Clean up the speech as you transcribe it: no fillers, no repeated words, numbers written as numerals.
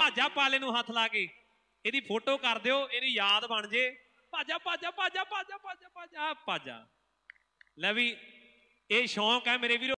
भाजा पाले नूं हथ ला के इहदी फोटो कर दिओ, इहदी याद बन जे। भाजा भाजा भाजा भाजा भाजा भाजा भाजा। लै भी ये शौक है मेरे वीरो।